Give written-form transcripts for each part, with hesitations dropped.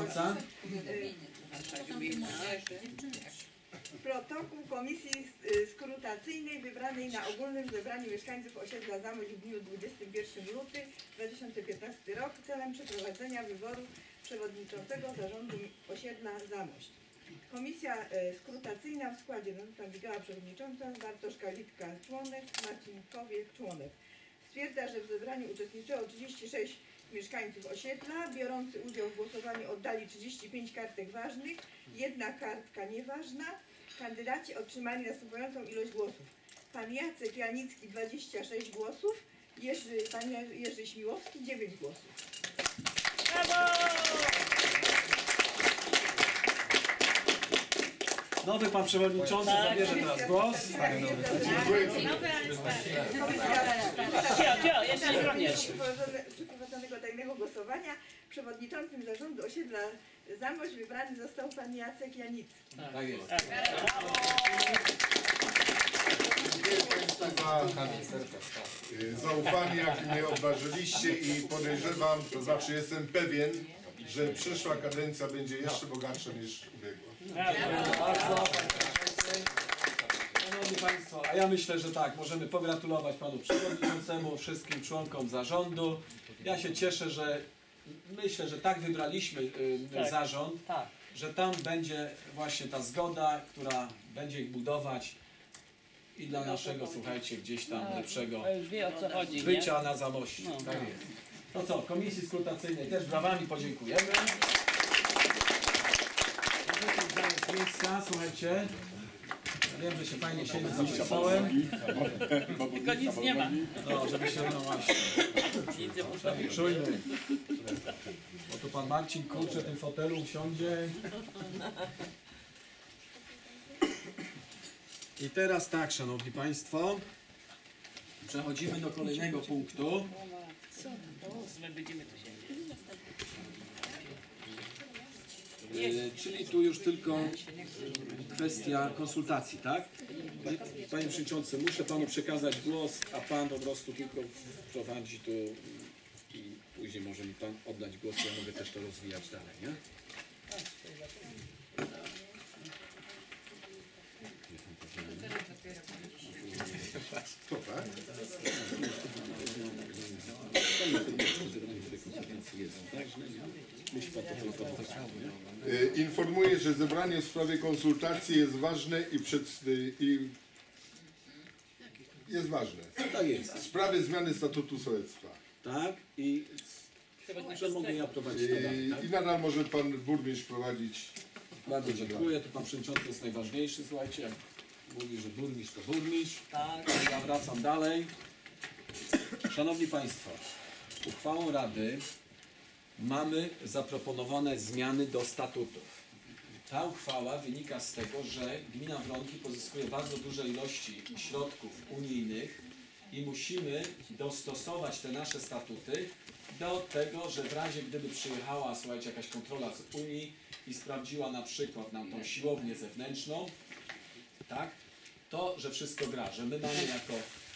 Przewodnicząca. Protokół Komisji Skrutacyjnej wybranej na ogólnym zebraniu mieszkańców osiedla Zamość w dniu 21 luty 2015 rok celem przeprowadzenia wyboru przewodniczącego zarządu osiedla Zamość. Komisja skrutacyjna w składzie Danuta Migała przewodnicząca, Bartosz Kalitka członek, Marcin Kowiek członek. Stwierdza, że w zebraniu uczestniczyło 36 mieszkańców osiedla. Biorący udział w głosowaniu oddali 35 kartek ważnych, 1 kartka nieważna. Kandydaci otrzymali następującą ilość głosów. Pan Jacek Janicki 26 głosów, pan Jerzy Śmiłowski 9 głosów. Brawo! Nowy pan przewodniczący zabierze teraz głos. Przeprowadzonego tajnego głosowania przewodniczącym zarządu osiedla Zamość wybrany został pan Jacek Janicki. Tak jest. Dziękuję Państwu za zaufanie, jakie mnie obdarzyliście i podejrzewam, to znaczy jestem pewien, że przyszła kadencja będzie jeszcze bogatsza niż ubiegła. Bardzo. Szanowni Państwo, a ja myślę, że tak, możemy pogratulować panu przewodniczącemu, wszystkim członkom zarządu. Ja się cieszę, że myślę, że tak wybraliśmy zarząd, że tam będzie właśnie ta zgoda, która będzie ich budować i dla naszego, słuchajcie, gdzieś tam lepszego Wie, o co chodzi, bycia na Zamościu. Tak jest. No co, Komisji Skrutacyjnej też brawami podziękujemy. Możecie zająć miejsca, słuchajcie. Ja wiem, że się fajnie siedzi za stołem. Tylko nic nie ma. No, żeby się no właśnie. Czujmy. Bo tu pan Marcin kurczę w tym fotelu usiądzie. I teraz tak, szanowni państwo. Przechodzimy do kolejnego punktu. Będziemy tu siedzieć. Czyli tu już tylko kwestia konsultacji, tak? Panie Przewodniczący, muszę panu przekazać głos, a pan po prostu tylko prowadzi tu i później może mi pan oddać głos, ja mogę też to rozwijać dalej, nie? To tak? Informuję, że zebranie w sprawie konsultacji jest ważne jest ważne. Tak jest. W sprawie zmiany statutu sołectwa. Tak i że mogę ja prowadzić to dalej, tak? I nadal może pan burmistrz prowadzić. Bardzo dziękuję, tu pan Przewodniczący jest najważniejszy, słuchajcie, jak mówi, że burmistrz to burmistrz. Tak. Ja wracam dalej. Szanowni Państwo, uchwałą Rady mamy zaproponowane zmiany do statutów. Ta uchwała wynika z tego, że gmina Wronki pozyskuje bardzo duże ilości środków unijnych i musimy dostosować te nasze statuty do tego, że w razie gdyby przyjechała, słuchajcie, jakaś kontrola z Unii i sprawdziła na przykład nam tą siłownię zewnętrzną, tak, to, że wszystko gra, że my mamy jako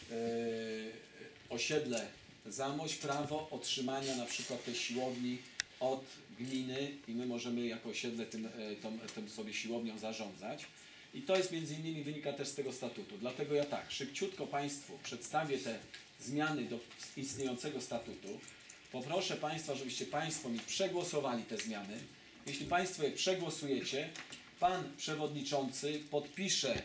osiedle Zamość prawo otrzymania na przykład tej siłowni od gminy i my możemy jako osiedle tym sobie siłownią zarządzać. I to jest między innymi wynika też z tego statutu. Dlatego ja tak, szybciutko Państwu przedstawię te zmiany do istniejącego statutu. Poproszę Państwa, żebyście Państwo mi przegłosowali te zmiany. Jeśli Państwo je przegłosujecie, Pan Przewodniczący podpisze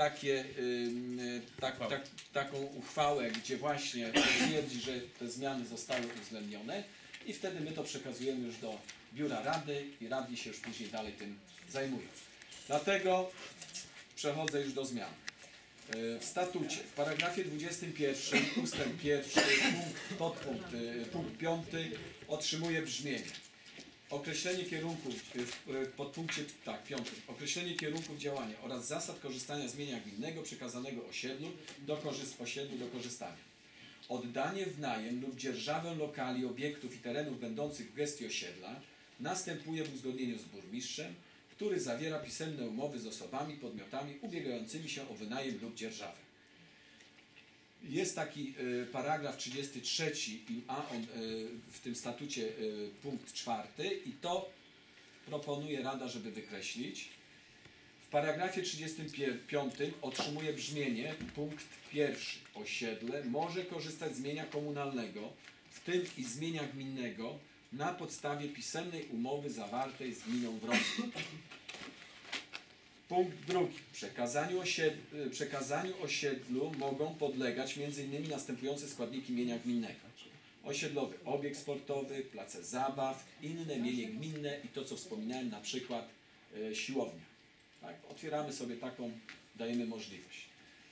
taką uchwałę, gdzie właśnie twierdzi, że te zmiany zostały uwzględnione i wtedy my to przekazujemy już do Biura Rady i radni się już później dalej tym zajmują. Dlatego przechodzę już do zmian. W statucie, w paragrafie 21, ustęp 1, punkt 5 otrzymuje brzmienie. Określenie kierunków, w podpunkcie 5, określenie kierunków działania oraz zasad korzystania z mienia gminnego przekazanego osiedlu do korzystania. Oddanie w najem lub dzierżawę lokali, obiektów i terenów będących w gestii osiedla następuje w uzgodnieniu z burmistrzem, który zawiera pisemne umowy z osobami, podmiotami ubiegającymi się o wynajem lub dzierżawę. Jest taki paragraf 33, a on w tym statucie punkt 4 i to proponuje Rada, żeby wykreślić. W paragrafie 35 otrzymuje brzmienie punkt pierwszy. Osiedle może korzystać z mienia komunalnego, w tym i z mienia gminnego, na podstawie pisemnej umowy zawartej z gminą Wrąg. Punkt drugi. Przekazaniu osiedlu mogą podlegać m.in. następujące składniki mienia gminnego. Osiedlowy obiekt sportowy, place zabaw, inne mienie gminne i to, co wspominałem, na przykład siłownia. Tak? Otwieramy sobie taką, dajemy możliwość.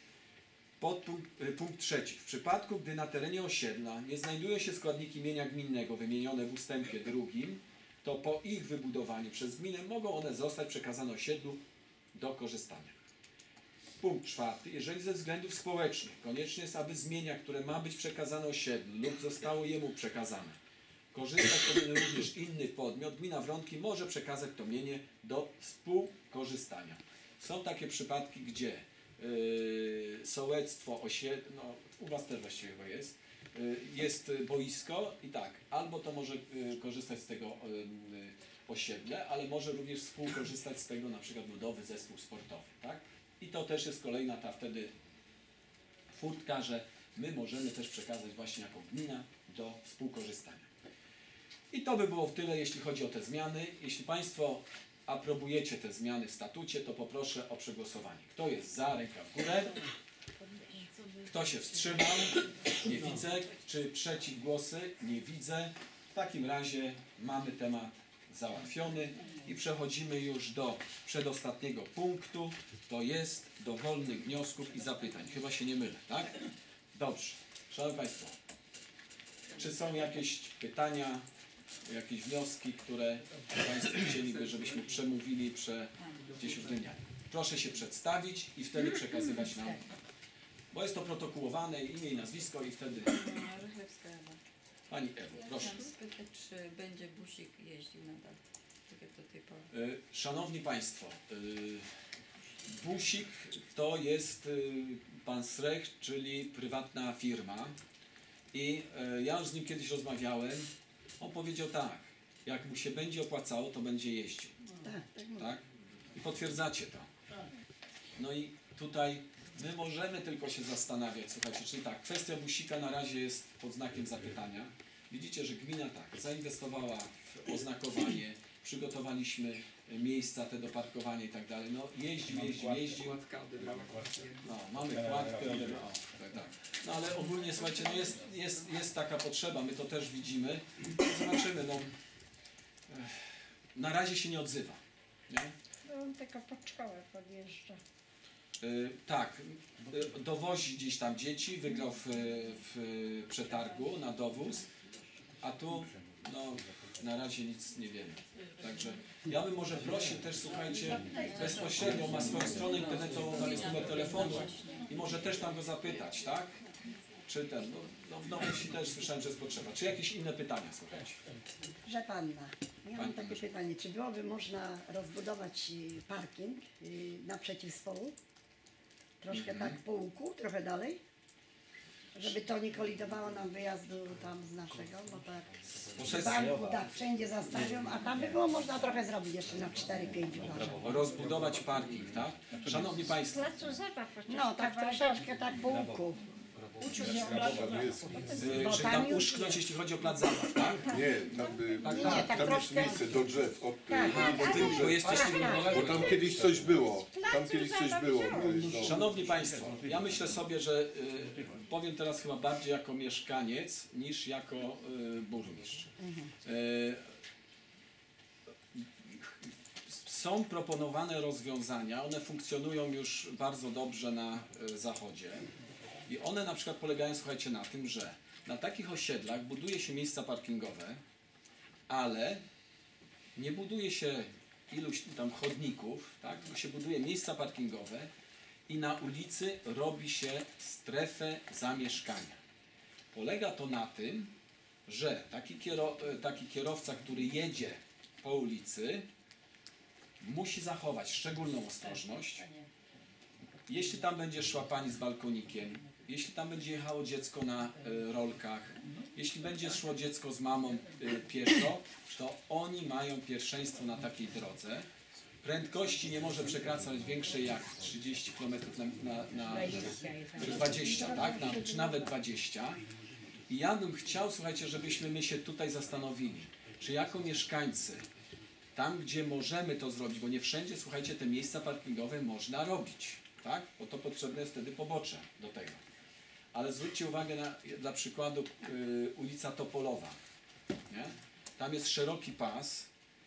Punkt trzeci. W przypadku, gdy na terenie osiedla nie znajdują się składniki mienia gminnego wymienione w ustępie drugim, to po ich wybudowaniu przez gminę mogą one zostać przekazane osiedlu do korzystania. Punkt czwarty. Jeżeli ze względów społecznych konieczne jest, aby z mienia, które ma być przekazane osiedlu lub zostało jemu przekazane, korzystać powinien również inny podmiot, gmina Wronki może przekazać to mienie do współkorzystania. Są takie przypadki, gdzie sołectwo, no u Was też właściwie chyba jest boisko i tak, albo to może korzystać z tego osiedle, ale może również współkorzystać z tego na przykład ludowy zespół sportowy, tak? I to też jest kolejna ta wtedy furtka, że my możemy też przekazać właśnie jako gmina do współkorzystania. I to by było tyle, jeśli chodzi o te zmiany. Jeśli Państwo aprobujecie te zmiany w statucie, to poproszę o przegłosowanie. Kto jest za, ręka w górę. Kto się wstrzymał? Nie widzę. Czy przeciw głosy? Nie widzę. W takim razie mamy temat załatwiony i przechodzimy już do przedostatniego punktu. To jest do wolnych wniosków i zapytań. Chyba się nie mylę, tak? Dobrze. Szanowni Państwo, czy są jakieś pytania, jakieś wnioski, które Państwo chcieliby, żebyśmy przemówili, gdzieś uwzględniali? Proszę się przedstawić i wtedy przekazywać nam, bo jest to protokołowane, imię i nazwisko i wtedy... Rychlewska Ewa. Pani Ewo, proszę. Chciałam spytać, czy będzie busik jeździł nadal, tak jak do tej pory. Szanowni Państwo, busik to jest pan Srech, czyli prywatna firma i ja już z nim kiedyś rozmawiałem. On powiedział tak, jak mu się będzie opłacało, to będzie jeździł. Tak? I potwierdzacie to. No i tutaj my możemy tylko się zastanawiać, słuchajcie, czyli tak, kwestia busika na razie jest pod znakiem zapytania. Widzicie, że gmina tak, zainwestowała w oznakowanie, przygotowaliśmy miejsca te do parkowania i tak dalej. No jeździł. No, mamy kładkę, tak. No ale ogólnie słuchajcie, no jest taka potrzeba, my to też widzimy. Zobaczymy, no na razie się nie odzywa. Nie? No on tylko pod szkołę podjeżdża. Tak, dowozi gdzieś tam dzieci, wygrał w przetargu na dowóz, a tu no, na razie nic nie wiemy. Także ja bym może prosił też, słuchajcie, bezpośrednio ma swoją stronę internetową, tam jest numer telefonu i może też tam go zapytać, tak? Czy ten, no w Nowej Wsi też słyszałem, że jest potrzeba. Czy jakieś inne pytania, słuchajcie? Że panna, ja mam takie Pani. pytanie, czy byłoby można rozbudować parking naprzeciw stołu? Troszkę tak po łuku, trochę dalej? Żeby to nie kolidowało nam wyjazdu tam z naszego, bo tak w banku tak wszędzie zastawią, a tam by było można trochę zrobić jeszcze na 4-5 uważam. Rozbudować parking, tak? Szanowni Państwo, Placu zabaw no tak troszeczkę tak po łuku. Uczuć się bo czy tam tam już uszknąć, jeśli chodzi o plac zabaw, tak? Nie, tam tak jest troszkę- miejsce do drzew. Od, Bo jesteście... bo tam kiedyś coś było. Tam kiedyś coś było. No. Szanowni Państwo, ja myślę sobie, że powiem teraz chyba bardziej jako mieszkaniec niż jako burmistrz. Są proponowane rozwiązania, one funkcjonują już bardzo dobrze na zachodzie i one na przykład polegają, słuchajcie, na tym, że na takich osiedlach buduje się miejsca parkingowe, ale nie buduje się iluś tam chodników, tak? Tylko się buduje miejsca parkingowe i na ulicy robi się strefę zamieszkania. Polega to na tym, że taki kierowca, który jedzie po ulicy, musi zachować szczególną ostrożność. Jeśli tam będzie szła pani z balkonikiem, jeśli tam będzie jechało dziecko na rolkach, jeśli będzie szło dziecko z mamą pieszo, to oni mają pierwszeństwo na takiej drodze. Prędkości nie może przekraczać większej jak 30 km na 20, tak? Czy nawet 20. I ja bym chciał, słuchajcie, żebyśmy my się tutaj zastanowili, czy jako mieszkańcy, tam gdzie możemy to zrobić, bo nie wszędzie, słuchajcie, te miejsca parkingowe można robić, tak? Bo to potrzebne jest wtedy pobocze do tego. Ale zwróćcie uwagę na, dla przykładu, ulica Topolowa, nie? Tam jest szeroki pas,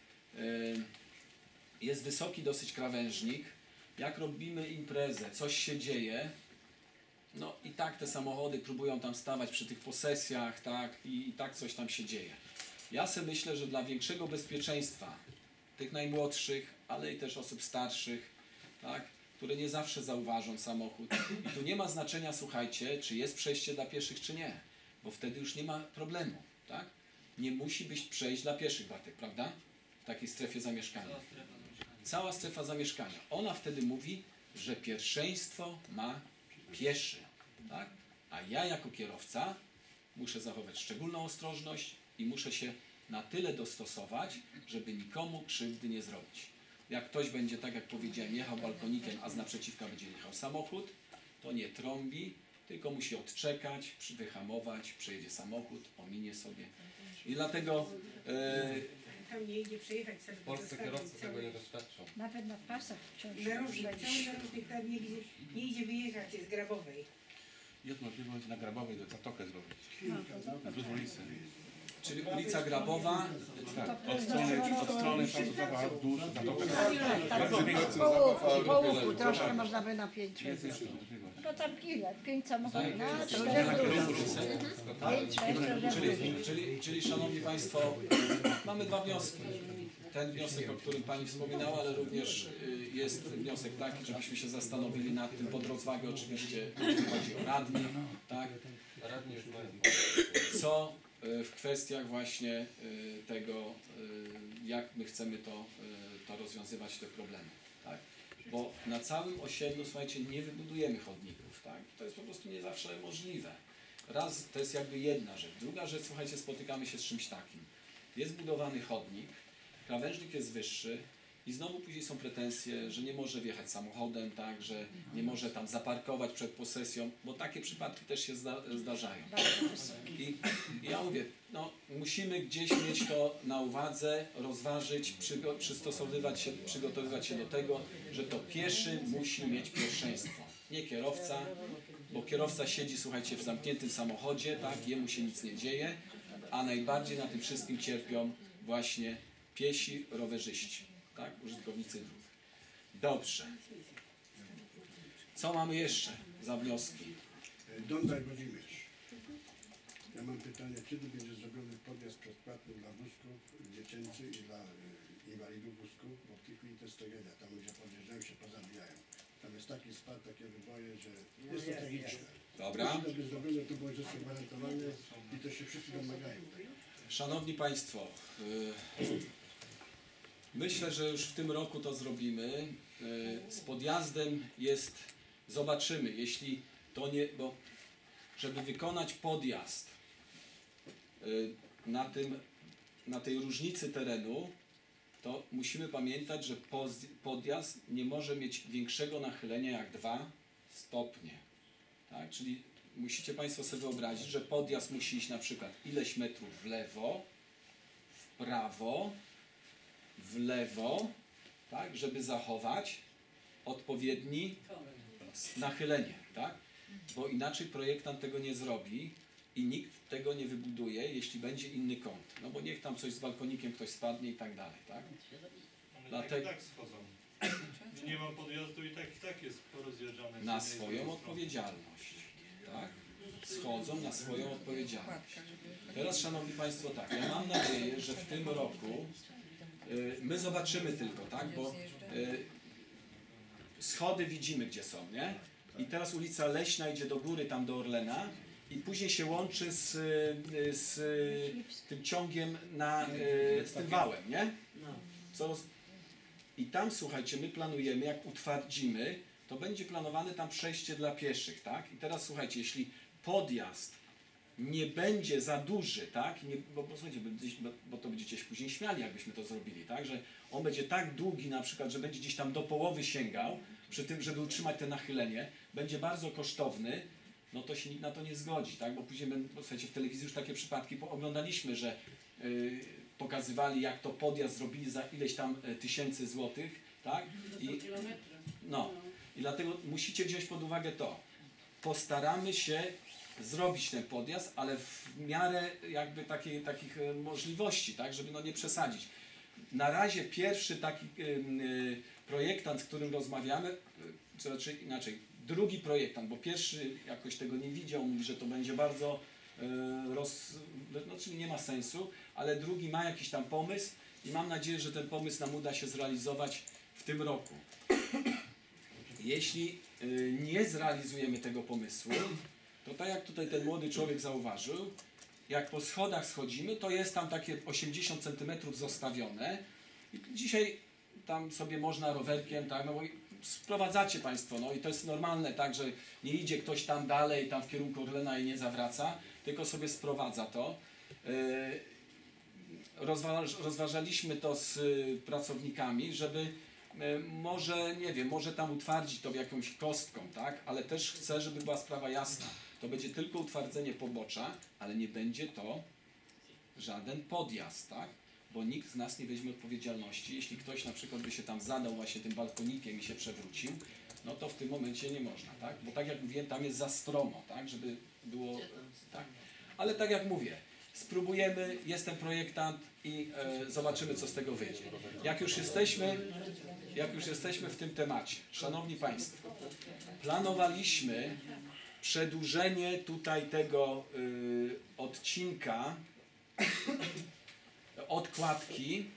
jest wysoki dosyć krawężnik. Jak robimy imprezę, coś się dzieje, no i tak te samochody próbują tam stawać przy tych posesjach, tak? I tak coś tam się dzieje. Ja sobie myślę, że dla większego bezpieczeństwa tych najmłodszych, ale i też osób starszych, tak? Które nie zawsze zauważą samochód. I tu nie ma znaczenia, słuchajcie, czy jest przejście dla pieszych, czy nie. Bo wtedy już nie ma problemu, tak? Nie musi być przejść dla pieszych, Bartek, prawda? W takiej strefie zamieszkania. Cała strefa zamieszkania. Ona wtedy mówi, że pierwszeństwo ma pieszy, tak? A ja jako kierowca muszę zachować szczególną ostrożność i muszę się na tyle dostosować, żeby nikomu krzywdy nie zrobić. Jak ktoś będzie, tak jak powiedziałem, jechał balkonikiem, a z naprzeciwka będzie jechał samochód, to nie trąbi, tylko musi odczekać, wyhamować, przejedzie samochód, ominie sobie. I dlatego Tam nie idzie przejechać sobie. W Polsce kierowcy tego nie doświadczą. Nawet na pasach wciąż. Narożnik, cały narożnik tam nie idzie wyjechać z Grabowej. Jest możliwość na Grabowej do Zatokę zrobić. Na wyzwolicy. czyli ulica Grabowa, Od strony Francuzowa wzdłuż Zatokę. Po łuku troszkę można by na 5. No tam ile? 5 samochodów na 4 5, 6, czyli szanowni Państwo, mamy dwa wnioski. Ten wniosek, o którym Pani wspominała, ale również jest wniosek taki, żebyśmy się zastanowili nad tym, pod rozwagę oczywiście, jeśli chodzi o radnych, tak? Radni już mają. Co w kwestiach właśnie tego, jak my chcemy to rozwiązywać, te problemy, tak? Bo na całym osiedlu, słuchajcie, nie wybudujemy chodników, tak? To jest po prostu nie zawsze możliwe. Raz, to jest jakby jedna rzecz. Druga rzecz, słuchajcie, spotykamy się z czymś takim. Jest budowany chodnik, krawężnik jest wyższy i znowu później są pretensje, że nie może wjechać samochodem, tak, że nie może tam zaparkować przed posesją, bo takie przypadki też się zdarzają. I ja mówię, no musimy gdzieś mieć to na uwadze, rozważyć, przygotowywać się do tego, że to pieszy musi mieć pierwszeństwo. Nie kierowca, bo kierowca siedzi, słuchajcie, w zamkniętym samochodzie, tak, jemu się nic nie dzieje, a najbardziej na tym wszystkim cierpią właśnie piesi, rowerzyści, tak, użytkownicy dróg. Dobrze. Co mamy jeszcze za wnioski? Dądaj Włodzimierz. Ja mam pytanie, kiedy będzie zrobiony podjazd bezpłatny dla wózków dziecięcych i dla inwalidów wózków, bo w tej chwili to jest tragedia, tam ludzie podjeżdżają się pozabijają. Tam jest taki spad, takie wyboje, że jest to tragiczne. Dobra. Jeśli to by zrobione, to było rzeczy gwarantowane i to się wszyscy domagają. Szanowni Państwo, myślę, że już w tym roku to zrobimy. Z podjazdem jest, zobaczymy, jeśli to nie, bo żeby wykonać podjazd na tej różnicy terenu, to musimy pamiętać, że podjazd nie może mieć większego nachylenia jak 2 stopnie. Tak? Czyli musicie Państwo sobie wyobrazić, że podjazd musi iść na przykład ileś metrów w lewo, w prawo, w lewo, tak? Żeby zachować odpowiedni nachylenie. Tak? Bo inaczej projektant tego nie zrobi i nikt tego nie wybuduje, jeśli będzie inny kąt. No bo niech tam coś z balkonikiem ktoś spadnie i tak dalej. Tak? One Dlatego- tak schodzą. Nie ma podjazdu i tak jest porozjeżdżane. Na swoją odpowiedzialność. Tak? Schodzą na swoją odpowiedzialność. Teraz, Szanowni Państwo, tak, ja mam nadzieję, że w tym roku my zobaczymy tylko, tak, bo schody widzimy, gdzie są, nie? I teraz ulica Leśna idzie do góry, tam do Orlena i później się łączy z tym ciągiem z tym wałem, nie? I tam, słuchajcie, my planujemy, jak utwardzimy, to będzie planowane tam przejście dla pieszych, tak? I teraz słuchajcie, jeśli podjazd nie będzie za duży, tak? Nie, bo słuchajcie, bo to będziecie się później śmiali, jakbyśmy to zrobili, tak? Że on będzie tak długi na przykład, że będzie gdzieś tam do połowy sięgał, przy tym, żeby utrzymać te nachylenie, będzie bardzo kosztowny, no to się nikt na to nie zgodzi, tak? Bo później, bo słuchajcie, w telewizji już takie przypadki oglądaliśmy, że pokazywali, jak to podjazd zrobili za ileś tam tysięcy złotych, tak? I dlatego musicie wziąć pod uwagę to. Postaramy się zrobić ten podjazd, ale w miarę jakby takich możliwości, tak? Żeby no nie przesadzić. Na razie pierwszy taki projektant, z którym rozmawiamy, czy raczej inaczej, drugi projektant, bo pierwszy jakoś tego nie widział, mówi, że to będzie bardzo czyli nie ma sensu, ale drugi ma jakiś tam pomysł i mam nadzieję, że ten pomysł nam uda się zrealizować w tym roku. Jeśli nie zrealizujemy tego pomysłu, to tak jak tutaj ten młody człowiek zauważył, jak po schodach schodzimy, to jest tam takie 80 cm zostawione i dzisiaj tam sobie można rowerkiem, tak, no bo sprowadzacie Państwo, no i to jest normalne, tak, że nie idzie ktoś tam dalej, tam w kierunku Orlena i nie zawraca, tylko sobie sprowadza to. Rozważaliśmy to z pracownikami, żeby może, nie wiem, może tam utwardzić to jakąś kostką, tak, ale też chcę, żeby była sprawa jasna. To będzie tylko utwardzenie pobocza, ale nie będzie to żaden podjazd, tak? Bo nikt z nas nie weźmie odpowiedzialności. Jeśli ktoś na przykład by się tam zadał właśnie tym balkonikiem i się przewrócił, no to w tym momencie nie można, tak? Bo tak jak mówiłem, tam jest za stromo, tak? Żeby było, tak. Ale tak jak mówię, spróbujemy, jestem projektant i zobaczymy, co z tego wyjdzie. Jak już jesteśmy w tym temacie, Szanowni Państwo, planowaliśmy przedłużenie tutaj tego odcinka od kładki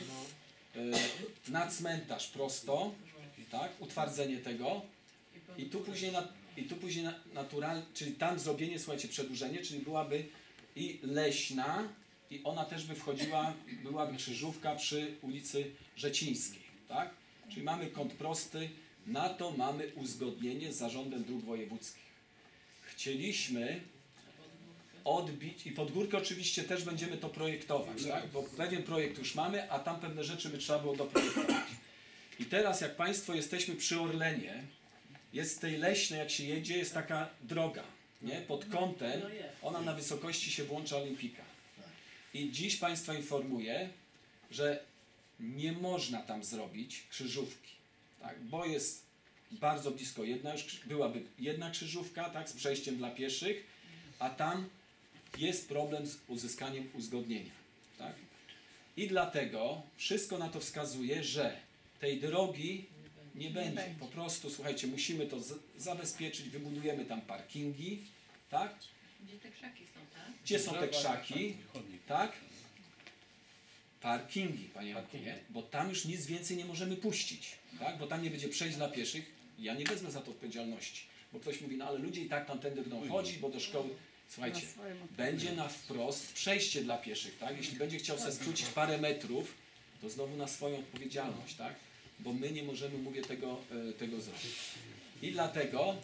na cmentarz prosto, tak, utwardzenie tego i tu później naturalnie, czyli tam zrobienie, słuchajcie, przedłużenie, czyli byłaby i leśna i ona też by wchodziła, byłaby krzyżówka przy ulicy Rzecińskiej, tak? Czyli mamy kąt prosty, na to mamy uzgodnienie z Zarządem Dróg Wojewódzkich. Chcieliśmy odbić i pod górkę oczywiście też będziemy to projektować, tak? Bo pewien projekt już mamy, a tam pewne rzeczy by trzeba było doprojektować. I teraz jak Państwo jesteśmy przy Orlenie, jest z tej leśnej, jak się jedzie, jest taka droga, nie? Pod kątem, ona na wysokości się włącza Olimpika. I dziś Państwa informuję, że nie można tam zrobić krzyżówki, tak? Bo jest bardzo blisko byłaby jedna krzyżówka, tak, z przejściem dla pieszych, a tam jest problem z uzyskaniem uzgodnienia, tak? I dlatego wszystko na to wskazuje, że tej drogi nie będzie. Po prostu, słuchajcie, musimy to zabezpieczyć, wybudujemy tam parkingi, tak? Gdzie te krzaki są, tak? Gdzie są te krzaki, tak? Parkingi, Panie Markinie, bo tam już nic więcej nie możemy puścić, tak? Bo tam nie będzie przejść dla pieszych. Ja nie wezmę za to odpowiedzialności, bo ktoś mówi, no ale ludzie i tak tamtędy będą chodzić, bo do szkoły... Słuchajcie, będzie na wprost przejście dla pieszych, tak? Jeśli będzie chciał sobie skrócić parę metrów, to znowu na swoją odpowiedzialność, tak? Bo my nie możemy, mówię, tego zrobić. I dlatego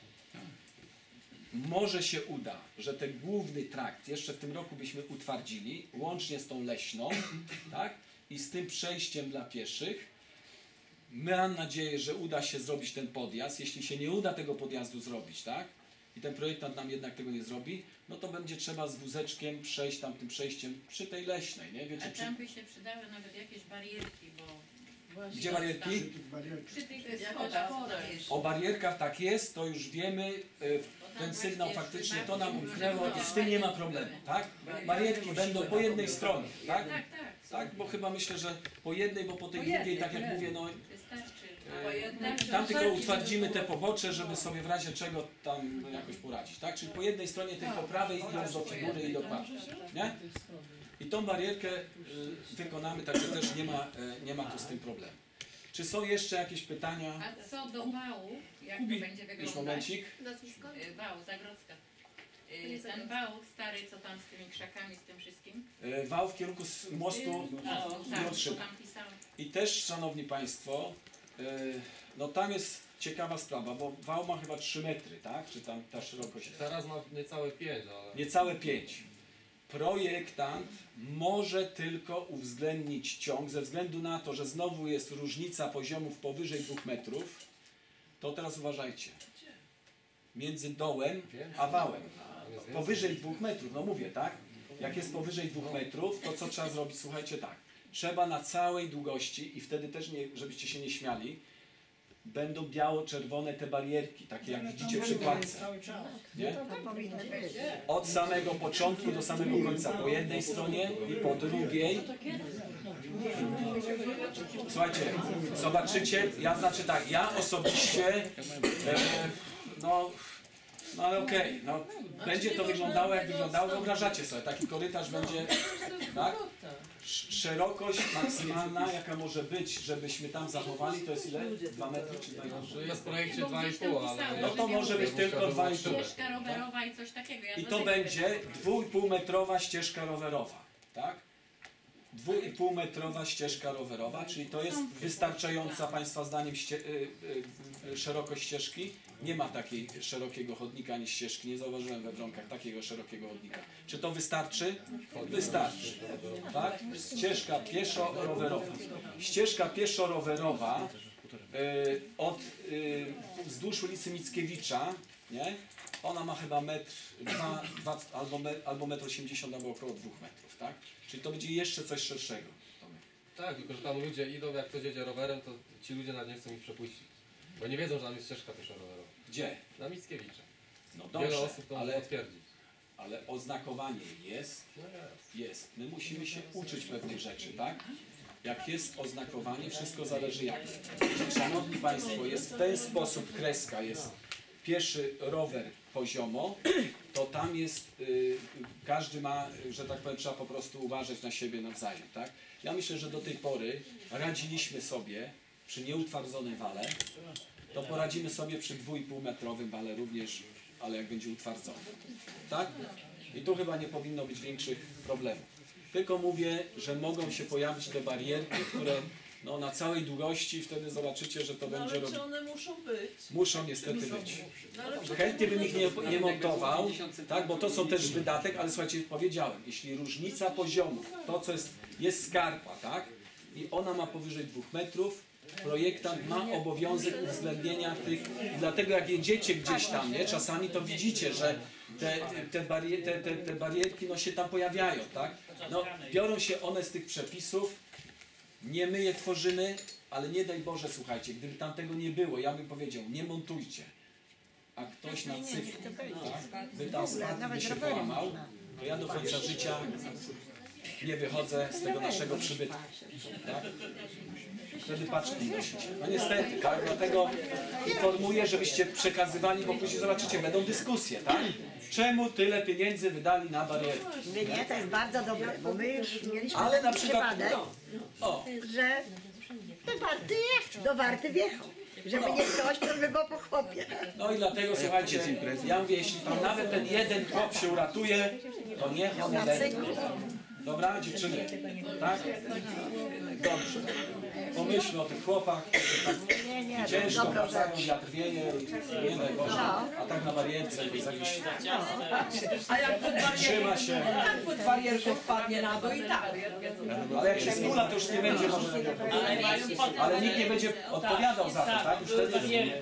może się uda, że ten główny trakt jeszcze w tym roku byśmy utwardzili, łącznie z tą leśną, tak? I z tym przejściem dla pieszych. Mam nadzieję, że uda się zrobić ten podjazd. Jeśli się nie uda tego podjazdu zrobić, tak? I ten projektant nam jednak tego nie zrobi, no to będzie trzeba z wózeczkiem przejść tam tym przejściem przy tej leśnej, nie? Wiecie, A tam by się przydały nawet jakieś barierki, bo... Gdzie barierki? Przy tych schodach. O barierkach tak jest, to już wiemy, ten sygnał faktycznie to nam umknęło i z tym nie ma problemu, tak? Barierki będą po jednej stronie, tak? Tak, bo chyba myślę, że po jednej, bo po tej drugiej, tak jak mówię, no tam tylko utwardzimy te pobocze, żeby sobie w razie czego tam jakoś poradzić, tak? Czyli po jednej stronie tej po prawej idąc do figury i dokładnie, nie? I tą barierkę wykonamy, także też nie ma tu z tym problemu. Czy są jeszcze jakieś pytania? A co do wału, jak to będzie wyglądać? Już momencik. Wał, Zagrodzka. Ten wał stary, co tam z tymi krzakami, z tym wszystkim? Wał w kierunku mostu Tak, Piotrzyna. tam pisałem. I też, Szanowni Państwo, no tam jest ciekawa sprawa, bo wał ma chyba 3 metry, tak? Czy tam ta szerokość? Teraz ma niecałe 5, ale... Niecałe 5. Projektant może tylko uwzględnić ciąg ze względu na to, że znowu jest różnica poziomów powyżej 2 metrów. To teraz uważajcie. Między dołem a wałem. Powyżej 2 metrów, no mówię, tak? Jak jest powyżej 2 metrów, to co trzeba zrobić? Słuchajcie, tak. Trzeba na całej długości i wtedy też, nie, żebyście się nie śmiali, będą biało-czerwone te barierki, takie jak widzicie przy kładce. Nie? To powinno być. Od samego początku do samego końca. Po jednej stronie i po drugiej. Słuchajcie, zobaczycie, ja osobiście, no ale okej, no będzie to wyglądało jak wyglądało, wyobrażacie sobie, taki korytarz będzie, tak? Szerokość maksymalna, jaka może być, żebyśmy tam zachowali, to jest ile? 2 metry czy 2,5? Jest w projekcie 2,5, ale... No to może być tylko 2,5. Ścieżka rowerowa i coś takiego. Ja I to będzie 2,5-metrowa ścieżka rowerowa, tak? 2,5-metrowa ścieżka rowerowa, czyli to jest wystarczająca Państwa zdaniem szerokość ścieżki? Nie ma takiej szerokiego chodnika ani ścieżki, nie zauważyłem we Wronkach takiego szerokiego chodnika. Czy to wystarczy? Wystarczy, tak? Ścieżka pieszo-rowerowa. Ścieżka pieszo-rowerowa wzdłuż ulicy Mickiewicza, nie? Ona ma chyba albo 1,80 m, albo około 2 metrów, tak? Czyli to będzie jeszcze coś szerszego. Tak, tylko że tam ludzie idą, jak ktoś jedzie rowerem, to ci ludzie nawet nie chcą ich przepuścić. Bo nie wiedzą, że tam jest ścieżka pieszo-rowerowa. Gdzie? Na Mickiewicza. No Wiele dobrze, osób to może potwierdzić. ale oznakowanie jest. No jest. Jest. My musimy się uczyć pewnych rzeczy, tak? Jak jest oznakowanie, wszystko zależy jak. Szanowni Państwo, jest w ten sposób kreska, jest pieszy rower poziomo, to tam jest, każdy ma, że tak powiem, trzeba po prostu uważać na siebie nawzajem, tak? Ja myślę, że do tej pory radziliśmy sobie przy nieutwardzonym wale, to poradzimy sobie przy 2,5-metrowym wale również, ale jak będzie utwardzony, tak? I tu chyba nie powinno być większych problemów. Tylko mówię, że mogą się pojawić te barierki, które no, na całej długości, wtedy zobaczycie, że to będzie... Ale czy one muszą być? Muszą niestety być. No, ale Chętnie bym ich nie montował, tak, bo to są też wydatek, ale słuchajcie, powiedziałem, jeśli różnica poziomów, to co jest skarpa, tak, i ona ma powyżej 2 metrów, projektant ma obowiązek uwzględnienia tych, dlatego jak jedziecie gdzieś tam, nie, czasami to widzicie, że te barierki no, się tam pojawiają, tak, no, biorą się one z tych przepisów, nie my je tworzymy, ale nie daj Boże, słuchajcie, gdyby tam tego nie było, ja bym powiedział, nie montujcie, a ktoś na cyklu, tak, by tam spadł, by się połamał, to ja do końca życia nie wychodzę z tego naszego przybytku, tak? Wtedy paczki nosicie. No niestety, tak? Dlatego informuję, żebyście przekazywali, bo później zobaczycie, będą dyskusje, tak? Czemu tyle pieniędzy wydali na barierki? Nie, to jest bardzo dobre, bo my już mieliśmy Ale na taki przykład, przypadek, o, że do warty wjechał. Żeby nie ktoś, to by było po chłopie. no i dlatego słuchajcie, ja mówię, jeśli tam nawet ten jeden chłop się uratuje, to niech on leci. Dobra, dziewczyny? Tak? Dobrze. Pomyślmy o tych chłopach, którzy tak ciężko wracają, wiatr wieje, nie daj Boże, a tak na barierce jest jakiś... A jak pod Trzyma się. jak pod barierką wpadnie na dół i tak. Ale jak się skula, to już nie będzie może tego ale nikt nie będzie odpowiadał za to, tak? Już wtedy...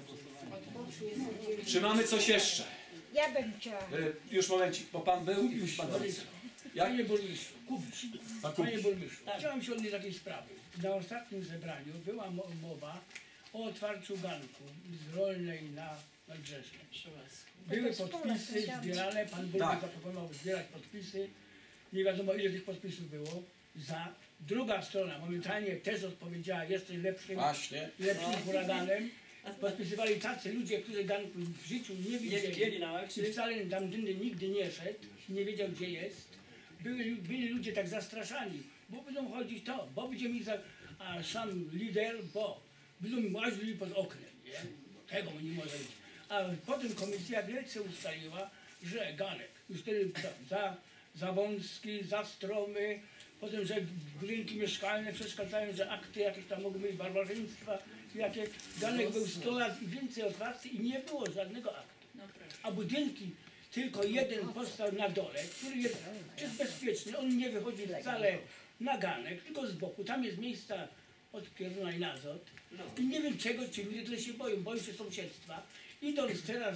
Czy mamy coś jeszcze? Ja bym chciała. Już momencik, bo pan był i już pan był. Jak? Panie burmistrzu, Kubisz. Pan Kubisz. Panie burmistrzu, chciałem się odnieść do takiej sprawy. Na ostatnim zebraniu była mowa o otwarciu ganku z Rolnej na Nadbrzeżnej. Były podpisy zbierane, pan burmistrz zaproponował zbierać podpisy. Nie wiadomo ile tych podpisów było. Za. Druga strona momentalnie też odpowiedziała jeszcze lepszym huraganem. Podpisywali tacy ludzie, którzy ganku w życiu nie widzieli i wcale tamtędy nigdy nie szedł, nie wiedział gdzie jest. Byli ludzie tak zastraszani, bo będą chodzić to, bo będziemy ich a sam lider, bo będą łazili pod oknem, nie? Tego nie może być. A potem komisja wielce ustaliła, że ganek, już wtedy za wąski, za stromy, Potem, że budynki mieszkalne przeszkadzają, że akty jakieś tam mogą być barbarzyństwa, jakie Ganek był 100 lat i więcej otwarty i nie było żadnego aktu. A budynki tylko jeden powstał na dole, który jest bezpieczny, on nie wychodzi wcale na ganek, tylko z boku. Tam jest miejsca od Pieruna i na Azot. I nie wiem czego ci ludzie tyle się boją się sąsiedztwa. Idąc teraz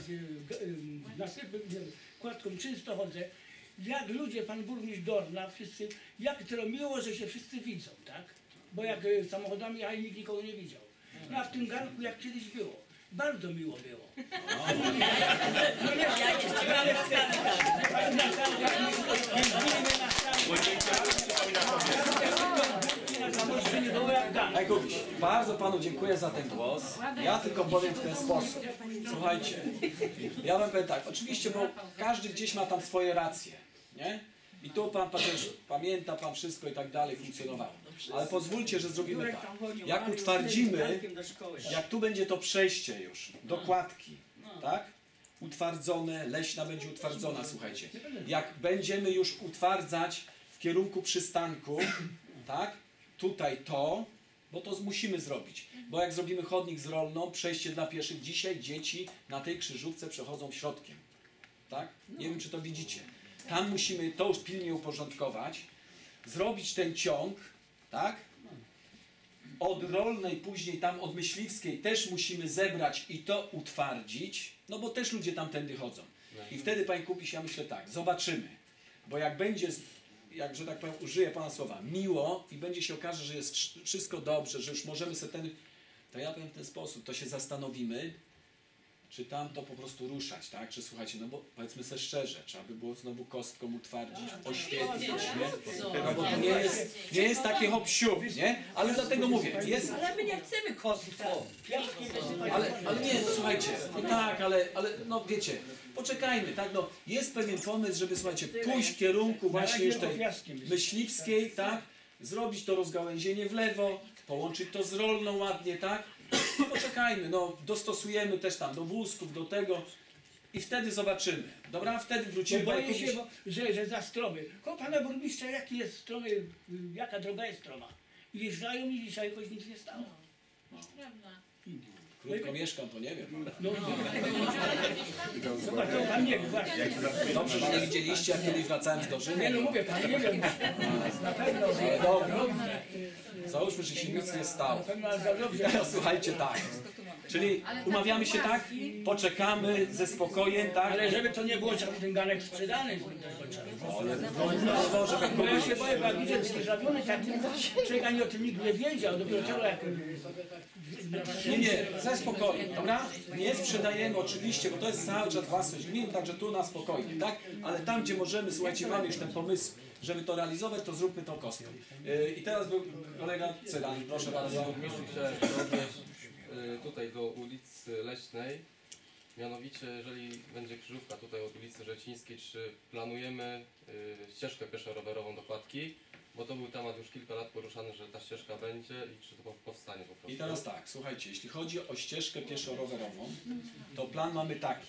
kładką często chodzę, jak ludzie, pan burmistrz Dorna, wszyscy, jak to miło, że się wszyscy widzą, tak? Bo jak samochodami jechali, nikt nikogo nie widział. No a w tym garnku jak kiedyś było. Bardzo miło było. No nie, Panie Kubiś, bardzo panu dziękuję za ten głos. Ja tylko powiem w ten sposób. Słuchajcie, ja wam powiem tak, oczywiście, bo każdy gdzieś ma tam swoje racje, nie? I tu pan też pamięta pan wszystko i tak dalej funkcjonowało. Ale pozwólcie, że zrobimy tak. Jak utwardzimy, jak tu będzie to przejście już do kładki, tak? Utwardzone, leśna będzie utwardzona, słuchajcie. Jak będziemy już utwardzać w kierunku przystanku, tak? Tutaj to, bo to musimy zrobić. Bo jak zrobimy chodnik z rolną, przejście dla pieszych, dzisiaj dzieci na tej krzyżówce przechodzą środkiem. Tak? Nie wiem, czy to widzicie. Tam musimy to już pilnie uporządkować, zrobić ten ciąg, tak? Od rolnej, później tam od myśliwskiej też musimy zebrać i to utwardzić, no bo też ludzie tamtędy chodzą. I wtedy, panie Kupiś, ja myślę tak, zobaczymy. Bo jak będzie, jak, że tak powiem, użyję pana słowa, miło i będzie się okaże, że jest wszystko dobrze, że już możemy sobie to ja powiem w ten sposób, to się zastanowimy, czy tam to po prostu ruszać, tak? Czy słuchajcie, no bo powiedzmy sobie szczerze, trzeba by było znowu kostką utwardzić, oświetlić, nie? No bo to nie jest takie hop-siup, nie? Ale dlatego mówię, jest... Ale my nie chcemy kostką. Ale nie, słuchajcie, no tak, ale no wiecie, poczekajmy, tak? No jest pewien pomysł, żeby, słuchajcie, pójść w kierunku właśnie już tej myśliwskiej, tak? Zrobić to rozgałęzienie w lewo, połączyć to z rolną ładnie, tak? Poczekajmy, no dostosujemy też tam do wózków, do tego i wtedy zobaczymy. Dobra? Wtedy wrócimy. Boję się, że za stromy. Koło pana burmistrza jaki jest stromy, jaka droga jest stroma. I wjeżdżają i dzisiaj jakoś nic nie stało. Krótko mieszkam, to nie wiem. No, zobacz, to pan nie wie, właśnie. Dobrze, że nie widzieliście, jak kiedyś wracałem z Dorzyny. Nie no mówię, pan nie wiem. Na pewno. Ale dobra. Załóżmy, że się nic nie stało. I teraz słuchajcie tak. Czyli umawiamy się tak, poczekamy ze spokojem, tak? Ale żeby to nie było ten ganek sprzedany. Ale no, żeby Bo ja się boję, bo jak widzę zdzierżawiony taki, człowiek ani o tym nikt nie wiedział, dopiero teraz jak... Nie, ze spokojem, dobra? Nie sprzedajemy oczywiście, bo to jest cały czas własność gminy, także tu na spokojnie, tak? Ale tam, gdzie możemy, słuchajcie, mamy już ten pomysł, żeby to realizować, to zróbmy to kostką. I teraz był kolega Cyran, proszę bardzo. Chciałem się odnieść tutaj do ulicy Leśnej. Mianowicie, jeżeli będzie krzyżówka tutaj od ulicy Rzecińskiej, czy planujemy ścieżkę pieszo-rowerową do kładki? Bo to był temat już kilka lat poruszany, że ta ścieżka będzie i czy to powstanie po prostu. I teraz tak, słuchajcie, jeśli chodzi o ścieżkę pieszo-rowerową, to plan mamy taki.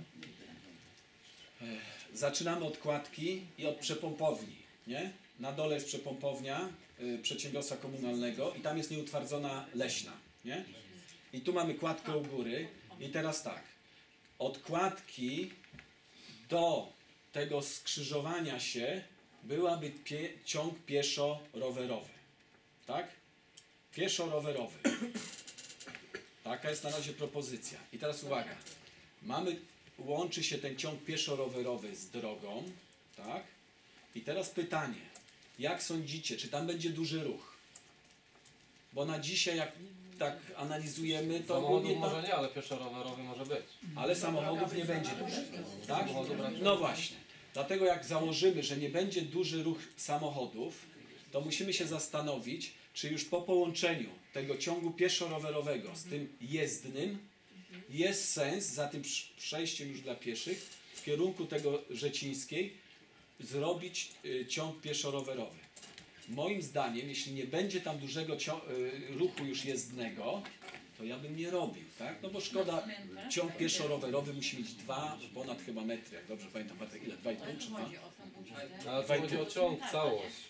Zaczynamy od kładki i od przepompowni, nie? Na dole jest przepompownia przedsiębiorstwa komunalnego i tam jest nieutwardzona leśna, nie? I tu mamy kładkę u góry i teraz tak, od kładki do tego skrzyżowania się byłaby ciąg pieszo-rowerowy, tak? Pieszo-rowerowy. Taka jest na razie propozycja. I teraz uwaga, łączy się ten ciąg pieszo-rowerowy z drogą, tak? I teraz pytanie, jak sądzicie, czy tam będzie duży ruch? Bo na dzisiaj, jak tak analizujemy, to samochodów może nie, ale pieszo-rowerowy może być. Ale samochodów nie będzie dużo, tak? No właśnie. Dlatego jak założymy, że nie będzie duży ruch samochodów, to musimy się zastanowić, czy już po połączeniu tego ciągu pieszo-rowerowego z tym jezdnym jest sens za tym przejściem już dla pieszych w kierunku tego Rzecińskiej zrobić ciąg pieszo-rowerowy. Moim zdaniem, jeśli nie będzie tam dużego ruchu już jezdnego, to ja bym nie robił, tak? No bo szkoda, ciąg pieszo-rowerowy musi mieć ponad chyba metry, jak dobrze pamiętam, ile? 2,5 czy 2? Ale to chodzi o ciąg, całość.